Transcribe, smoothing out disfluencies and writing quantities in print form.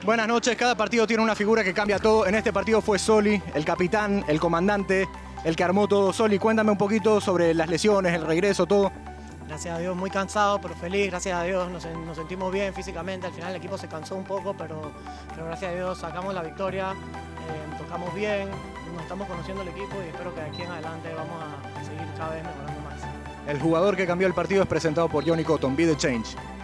Buenas noches, cada partido tiene una figura que cambia todo. En este partido fue Soli, el capitán, el comandante, el que armó todo. Soli, cuéntame un poquito sobre las lesiones, el regreso, todo. Gracias a Dios, muy cansado, pero feliz, gracias a Dios, nos sentimos bien físicamente. Al final el equipo se cansó un poco, pero gracias a Dios sacamos la victoria, tocamos bien, nos estamos conociendo el equipo y espero que de aquí en adelante vamos a seguir cada vez mejorando más. El jugador que cambió el partido es presentado por Johnny Cotton, Be The Change.